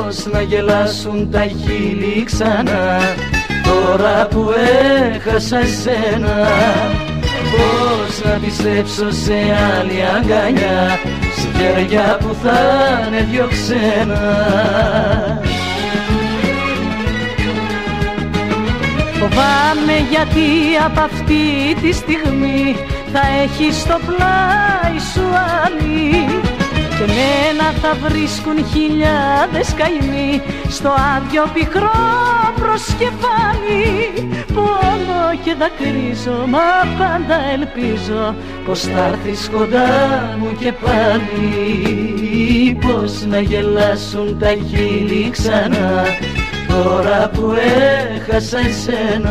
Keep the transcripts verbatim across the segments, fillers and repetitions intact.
Πώς να γελάσουν τα χείλη ξανά τώρα που έχασα εσένα. Πώς να πιστέψω σε άλλη αγκαλιά, σε χέρια που θα είναι δυο ξένα. Φοβάμαι γιατί από αυτή τη στιγμή θα έχεις στο πλάι σου άλλη, και μένα θα βρίσκουν χιλιάδες καημοί στο άδειο πικρό προσκεφάλι. Πόνο και δακρύζω, μα πάντα ελπίζω πως θα έρθεις κοντά μου και πάλι. Πως να γελάσουν τα χείλη ξανά τώρα που έχασα εσένα.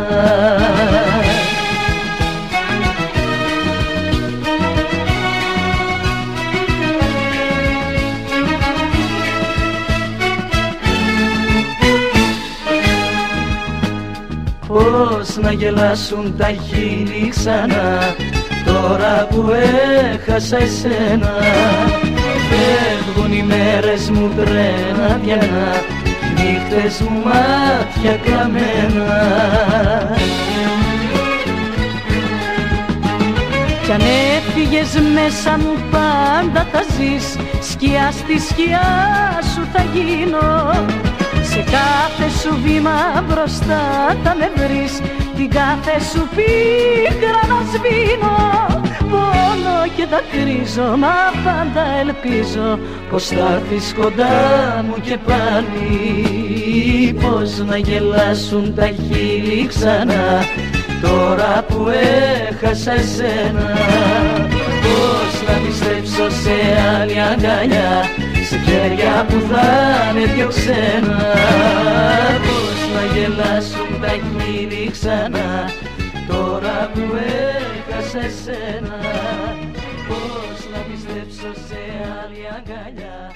Πώς να γελάσουν τα χείλη ξανά τώρα που έχασα εσένα. Φεύγουν οι μέρες μου τρένα διανά, νύχτες μου μάτια κλαμμένα. Κι αν έφυγες μέσα μου πάντα θα ζεις, σκιά στη σκιά σου θα γίνω. Σε κάθε σου βήμα μπροστά θα με βρεις, την κάθε σου πίκρα να σβήνω. Πόνο και δακρύζω, μα πάντα ελπίζω πως θα έρθεις κοντά μου και πάλι. Πως να γελάσουν τα χείλη ξανά τώρα που έχασα εσένα. Πώς να πιστέψω σε άλλη αγκαλιά, σε χέρια που θα είναι δυο ξένα. Πώς να γελάσουν τα χείλη ξανά τώρα που έχασα εσένα. Πώς να πιστέψω σε άλλη αγκαλιά.